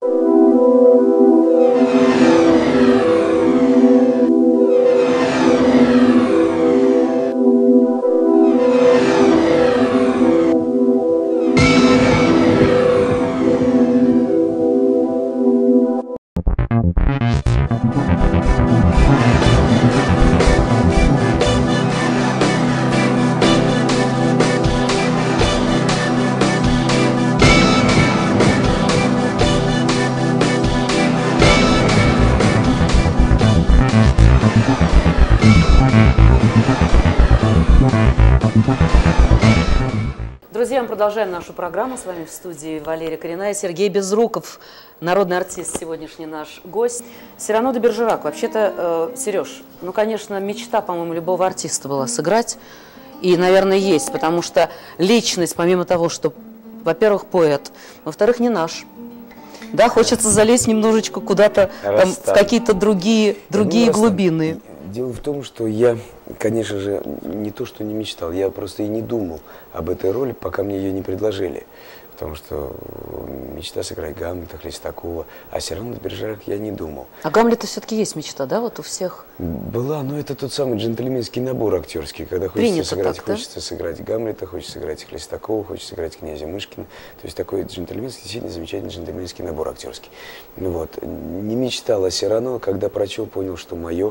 Друзья, мы продолжаем нашу программу. С вами в студии Валерия Коренная, Сергей Безруков, народный артист, сегодняшний наш гость. Сирано де Бержерак. Вообще-то, Сереж, ну, конечно, мечта, по-моему, любого артиста была сыграть. И, наверное, есть, потому что личность, помимо того, что, во-первых, поэт, во-вторых, не наш. Да, хочется залезть немножечко куда-то в какие-то другие глубины. Дело в том, что я, конечно же, не то, что не мечтал, я просто и не думал об этой роли, пока мне ее не предложили. Потому что мечта сыграть Гамлета, Хлестакова, а Сирано де Бержерак я не думал. А Гамлета все-таки есть мечта, да, вот у всех? Была, но это тот самый джентльменский набор актерский, когда хочется сыграть Гамлета, хочется сыграть Хлестакова, хочется сыграть князя Мышкина. То есть такой джентльменский, действительно замечательный джентльменский набор актерский. Ну вот. Не мечтал о Сирано, когда прочел, понял, что мое.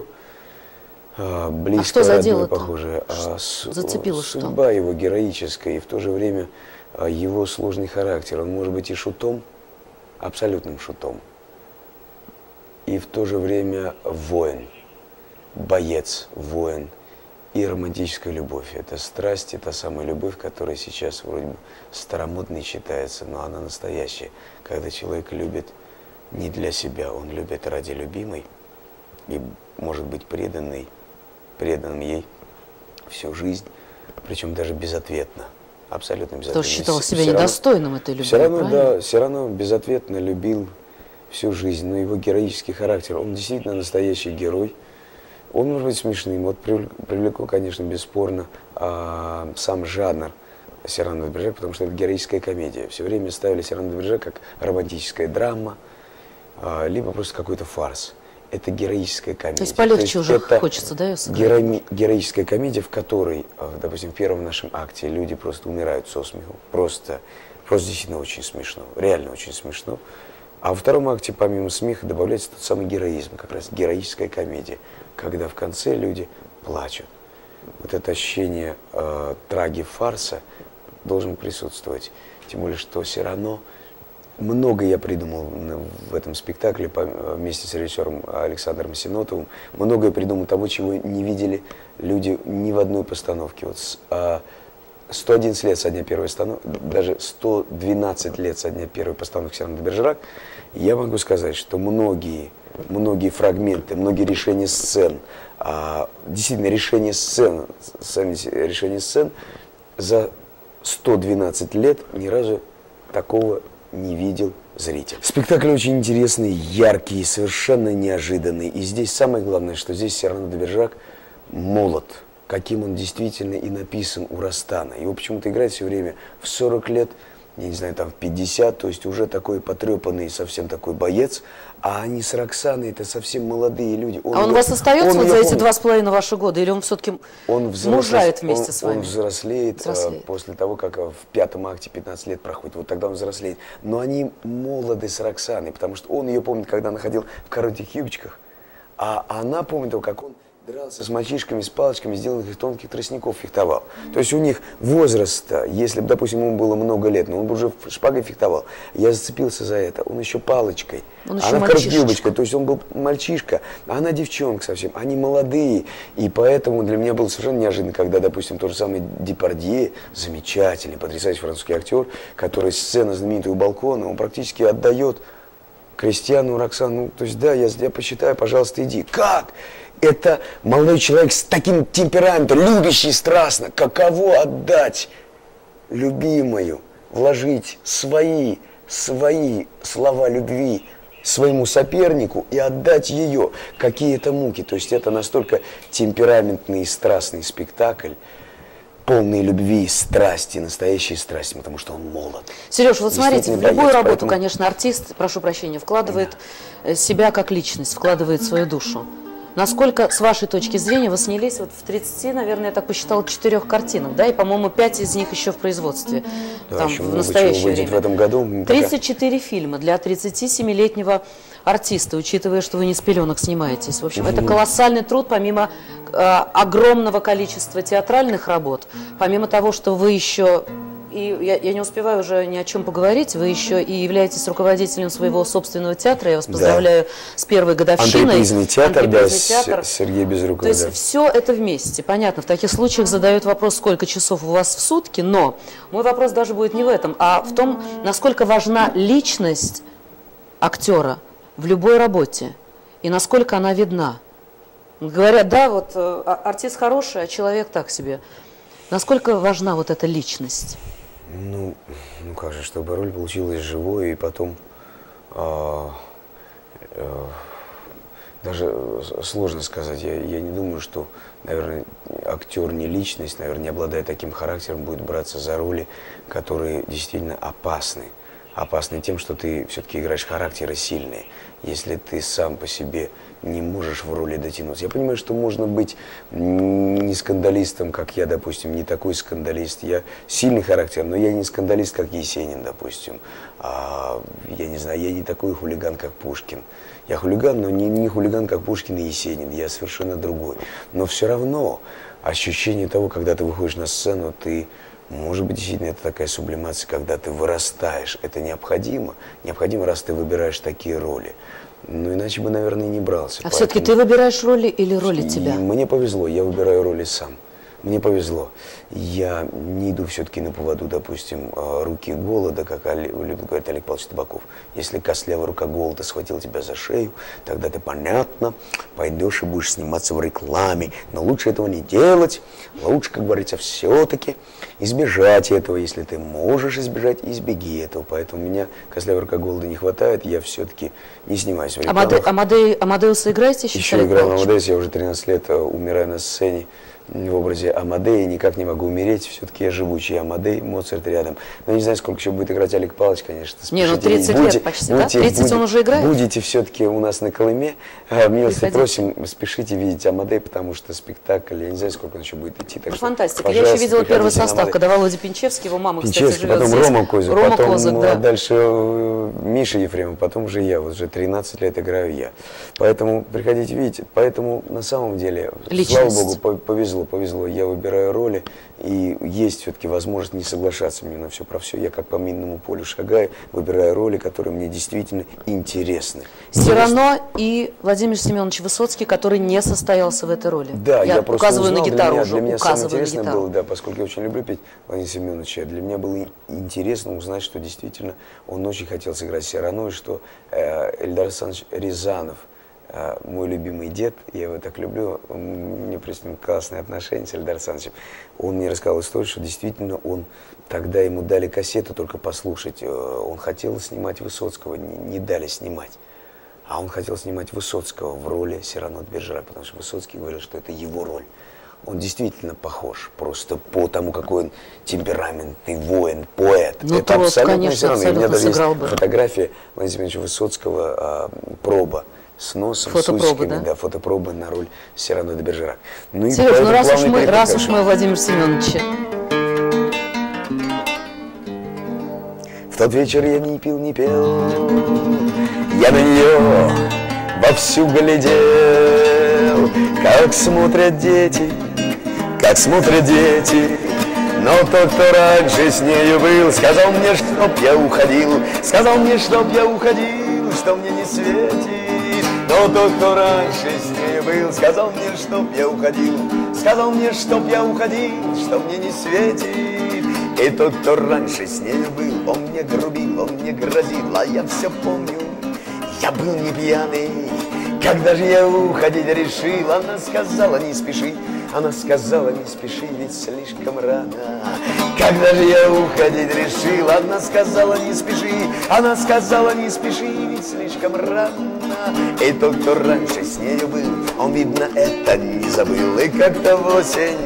Близко, родное, похоже. Зацепило судьба его героическая, и в то же время его сложный характер. Он может быть и шутом, абсолютным шутом, и в то же время воин, боец, воин и романтическая любовь. Это страсть, это самая любовь, которая сейчас вроде бы старомодной считается, но она настоящая. Когда человек любит не для себя, он любит ради любимой и может быть преданным ей всю жизнь, причем даже безответно, абсолютно безответно. Тоже считал себя недостойным этой любви, да, Сирано безответно любил всю жизнь, но его героический характер, он действительно настоящий герой. Он может быть смешным, вот привлекло, конечно, бесспорно сам жанр Сирано де Бержерак, потому что это героическая комедия. Все время ставили Сирано де Бержерак как романтическая драма, либо просто какой-то фарс. Это героическая комедия. То есть полегче уже хочется, да, ее сыграть? Героическая комедия, в которой, допустим, в первом нашем акте люди просто умирают со смеху. Просто действительно очень смешно, реально очень смешно. А во втором акте, помимо смеха, добавляется тот самый героизм, как раз героическая комедия, когда в конце люди плачут. Вот это ощущение траги-фарса должен присутствовать. Тем более, что Сирано... Много я придумал в этом спектакле вместе с режиссером Александром Синотовым. Многое придумал того, чего не видели люди ни в одной постановке. Вот 111 лет со дня первой постановки, даже 112 лет со дня первой постановки Сирано де Бержерак, я могу сказать, что многие фрагменты, многие решения сцен, действительно решения сцен за 112 лет ни разу такого не видел зритель. Спектакль очень интересный, яркий, совершенно неожиданный. И здесь самое главное, что здесь Сирано де Бержерак молод, каким он действительно и написан у Растана. Его почему-то играет все время в 40 лет, я не знаю, там в 50, то есть уже такой потрепанный, совсем такой боец. А они с Роксаной, это совсем молодые люди. Он у вас остается вот за эти 2,5 ваши года? Или он все-таки мужает вместе с вами? Он взрослеет после того, как в пятом акте 15 лет проходит. Вот тогда он взрослеет. Но они молоды с Роксаной, потому что он ее помнит, когда она ходила в коротких юбочках. А она помнит того, как он дрался с мальчишками, с палочками, сделанных из тонких тростников, фехтовал. То есть у них возраст, если бы, допустим, ему было много лет, но он бы уже шпагой фехтовал. Я зацепился за это. Он еще палочкой. Она в коротких юбочках. То есть он был мальчишка, а она девчонка совсем. Они молодые. И поэтому для меня было совершенно неожиданно, когда, допустим, тот же самый Депардье, замечательный, потрясающий французский актер, который сцена знаменитая у балкона, он практически отдает Кристиану Роксану. Ну, то есть, да, я посчитаю, пожалуйста, иди. Как? Это молодой человек с таким темпераментом, любящий страстно. Каково отдать любимую, вложить свои слова любви своему сопернику и отдать ее. Какие это муки. То есть это настолько темпераментный и страстный спектакль. полный любви, страсти, настоящей страсти, потому что он молод. Сереж, вот смотрите, в любую работу, поэтому... конечно, артист, прошу прощения, вкладывает себя как личность, вкладывает свою душу. Насколько, с вашей точки зрения, вы снялись вот в 30, наверное, я так посчитала, 4 картинах, да, и, по-моему, 5 из них еще в производстве, да, там, в настоящее время. В этом году. 34 фильма для 37-летнего артиста, учитывая, что вы не с пеленок снимаетесь. В общем, это колоссальный труд, помимо огромного количества театральных работ, помимо того, что вы еще... И я не успеваю уже ни о чем поговорить. Вы еще и являетесь руководителем своего собственного театра. Я вас поздравляю с первой годовщиной. Антрепризный театр, да, Сергей Безруков. То есть все это вместе. Понятно, в таких случаях задают вопрос, сколько часов у вас в сутки. Но мой вопрос даже будет не в этом, а в том, насколько важна личность актера в любой работе. И насколько она видна. Говорят, да, вот артист хороший, а человек так себе. Насколько важна вот эта личность? Ну как же, чтобы роль получилась живой, и потом даже сложно сказать. Я не думаю, что, наверное, актер не личность, наверное, не обладая таким характером, будет браться за роли, которые действительно опасны. Опасны тем, что ты все-таки играешь характеры сильные. Если ты сам по себе не можешь в роли дотянуться. Я понимаю, что можно быть не скандалистом, как я, допустим, не такой скандалист. Я сильный характер, но я не скандалист, как Есенин, допустим. Я не знаю, я не такой хулиган, как Пушкин. Я хулиган, но не хулиган, как Пушкин и Есенин. Я совершенно другой. Но все равно ощущение того, когда ты выходишь на сцену, ты... Может быть, действительно, это такая сублимация, когда ты вырастаешь. Это необходимо. Необходимо, раз ты выбираешь такие роли. Ну, иначе бы, наверное, не брался. А все-таки ты выбираешь роли или роли тебя? Мне повезло, я выбираю роли сам. Мне повезло. Я не иду все-таки на поводу, допустим, руки голода, как любит говорить Олег Павлович Табаков. Если костлявая рука голода схватила тебя за шею, тогда ты, понятно, пойдешь и будешь сниматься в рекламе. Но лучше этого не делать. Лучше, как говорится, все-таки избежать этого. Если ты можешь избежать, избеги этого. Поэтому у меня костлявая рука голода не хватает. Я все-таки не снимаюсь в рекламах. Амадеуса играете еще? Еще играю в Амадеуса. Я уже 13 лет умираю на сцене в образе Амадея, никак не могу умереть, все-таки я живучий Амадей, Моцарт рядом. Но не знаю, сколько еще будет играть Олег Павлович, конечно. Не, ну 30 лет почти, да? 30 он уже играет? Будете все-таки у нас на Колыме, милости просим, спешите видеть Амадей, потому что спектакль, я не знаю, сколько он еще будет идти. Так фантастика. Я еще видела первый состав, когда Володя Пинчевский, его мама, кстати, живет потом здесь. Рома Козак, Рома потом Козак, да. Дальше Миша Ефремов, потом уже я, вот уже 13 лет играю я. Поэтому приходите видеть, поэтому на самом деле, личность. Слава Богу, повезло, я выбираю роли, и есть все-таки возможность не соглашаться мне на все про все. Я как по минному полю шагаю, выбираю роли, которые мне действительно интересны. Сирано и Владимир Семенович Высоцкий, который не состоялся в этой роли. Да, я просто указываю узнал, на гитару для меня самое интересное было, да, поскольку я очень люблю петь Владимира Семеновича, для меня было интересно узнать, что действительно он очень хотел сыграть Сирано, и что Эльдар Александрович Рязанов, мой любимый дед, я его так люблю, у меня с ним классные отношения с Эльдаром Александровичем. Он мне рассказал историю, что действительно тогда ему дали кассету только послушать. Он хотел снимать Высоцкого, не дали снимать. А он хотел снимать Высоцкого в роли Сирано де Бержерак, потому что Высоцкий говорил, что это его роль. Он действительно похож, просто по тому, какой он темпераментный воин, поэт. Ну, это абсолютно Сирано. Абсолютно у меня даже есть бы. фотография Владимира Семеновича Высоцкого, проба. С носом, с усиками, да, фотопробы на роль Сирано де Бержерак. Ну, Сереж, ну раз уж мы Владимир Семенович. В тот вечер я не пил, не пел, я на нее вовсю глядел, как смотрят дети, Но тот, кто раньше с нею был, сказал мне, чтоб я уходил, что мне не светит. Но тот, кто раньше с ней был, сказал мне, чтоб я уходил, что мне не светит. И тот, кто раньше с ней был, он мне грубил, он мне грозил, а я все помню, я был не пьяный. Когда же я уходить решил, она сказала, не спеши, ведь слишком рано. Когда же я уходить решил, она сказала, не спеши, ведь слишком рано. И тот, кто раньше с нею был, он, видно, это не забыл. И как-то в осень,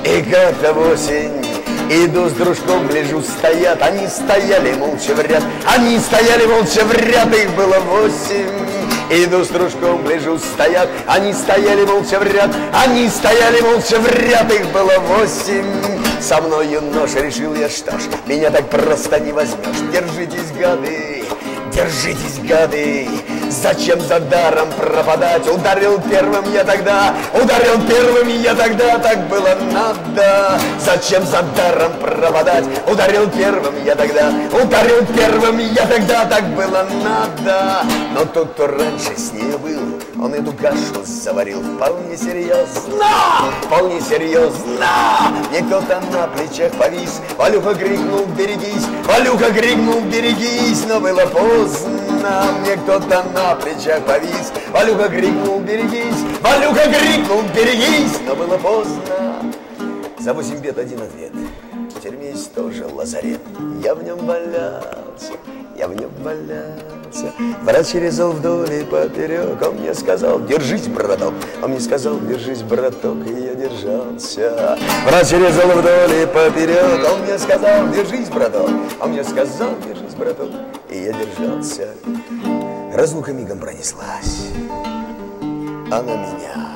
И как-то в осень иду с дружком, гляжу, стоят. Они стояли молча в ряд, они стояли молча в ряд, их было 8. Иду с дружком, гляжу, стоят. Они стояли молча в ряд, они стояли молча в ряд, их было 8. Со мною нож, решил я, что ж, меня так просто не возьмешь. Держитесь, гады, держитесь, гады. Зачем за даром пропадать? Ударил первым я тогда, ударил первым я тогда, так было надо. Зачем за даром пропадать? Ударил первым я тогда, ударил первым я тогда, так было надо. Но тот, кто раньше с ней был, он эту кашу заварил вполне серьезно, вполне серьезно. Мне кто-то на плечах повис, Валюха крикнул, берегись, Валюха крикнул, берегись, но было поздно. Мне кто-то на плечах повис, Валюха крикнул, берегись, Валюха крикнул, берегись, но было поздно. За 8 бед один ответ. В тюрьме есть тоже лазарет. Я в нем валялся, я в нем валялся. Врач резал вдоль и поперек. Он мне сказал, держись, браток. Он мне сказал, держись, браток, и я держался. Врач резал вдоль и поперек. Он мне сказал, держись, браток. Он мне сказал, держись, браток, и я держался. Разлука мигом пронеслась. Она меня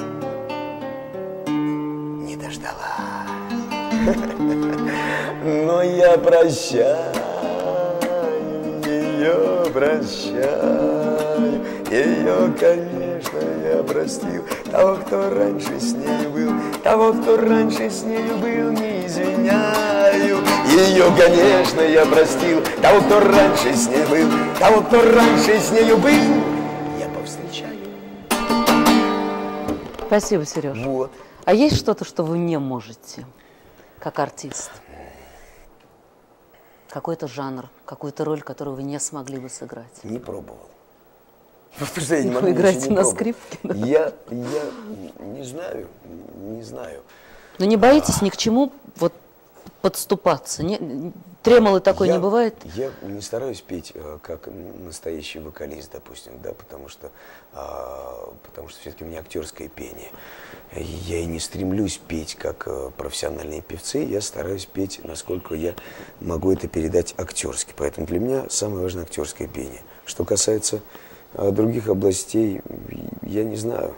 не дождалась. Но я прощаю ее, прощаю ее, конечно, я простил. Того, кто раньше с нею был, того, кто раньше с нею был, не извиняю. Ее, конечно, я простил. Того, кто раньше с ней был, того, кто раньше с нею был, я повстречаю. Спасибо, Сереж. Вот. А есть что-то, что вы не можете, как артист? Какой-то жанр, какую-то роль, которую вы не смогли бы сыграть? Не пробовал. Потому что я не могу. Вы играете на скрипке? Да? Я не знаю, не знаю. Но не боитесь ни к чему вот подступаться? Тремолы такой не бывает? Я не стараюсь петь как настоящий вокалист, допустим, да, потому что все-таки у меня актерское пение. Я и не стремлюсь петь как профессиональные певцы, я стараюсь петь, насколько я могу это передать актерски. Поэтому для меня самое важное актерское пение. Что касается других областей, я не знаю.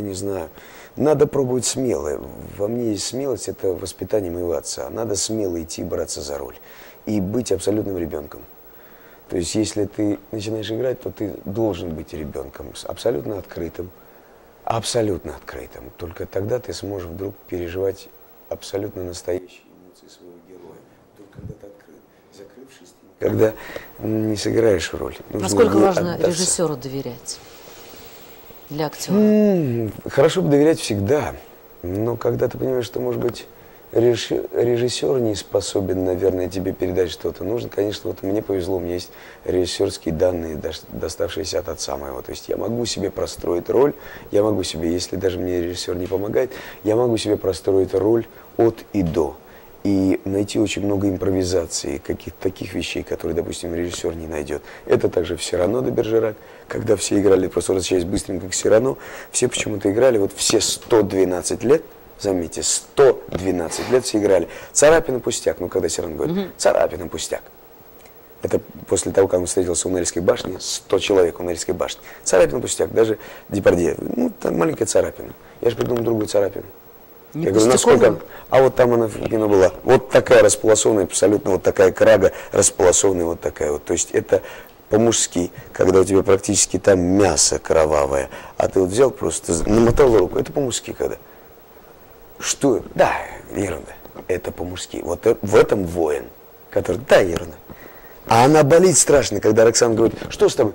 Надо пробовать смело. Во мне есть смелость, это воспитание моего отца. Надо смело идти, браться за роль и быть абсолютным ребенком. То есть, если ты начинаешь играть, то ты должен быть ребенком, абсолютно открытым. Абсолютно открытым. Только тогда ты сможешь вдруг переживать абсолютно настоящие эмоции своего героя. Только когда ты открыт. Закрывшись, когда не сыграешь роль. Насколько важно режиссеру доверять для актера? Хорошо бы доверять всегда. Но когда ты понимаешь, что, может быть, режиссер не способен, наверное, тебе передать что-то нужно. Конечно, вот мне повезло, у меня есть режиссерские данные, доставшиеся от отца моего. То есть я могу себе простроить роль, я могу себе, если даже мне режиссер не помогает, я могу себе простроить роль от и до. И найти очень много импровизации, каких-то таких вещей, которые, допустим, режиссер не найдет. Это также в «Сирано» де Бержерак, когда все играли, просто возвращаясь быстренько к «Сирано», все почему-то играли, вот все 112 лет, заметьте, 112 лет все играли. Царапин и пустяк, ну когда Сирано говорит, Царапин и пустяк. Это после того, как он встретился у Нельской башни, 100 человек у Нельской башни. Царапин и пустяк, даже Депардье, ну там маленькая царапина. Я же придумал другую царапину. Я говорю, насколько... А вот там она в кино была. Вот такая располосованная, абсолютно вот такая крага, располосованная вот такая вот. То есть это по-мужски, когда у тебя практически там мясо кровавое, а ты вот взял просто, намотал руку. Это по-мужски когда. Что? Да, ерунда. Это по-мужски. Вот в этом воин, который... Да, ерунда. А она болит страшно, когда Роксана говорит, что с тобой?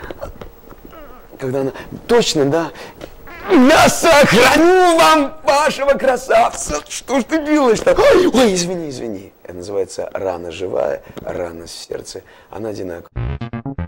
Когда она... Точно, да. Я сохраню вам вашего красавца. Что ж ты делаешь-то? Ой, извини. Это называется рана живая, рана в сердце. Она одинаковая.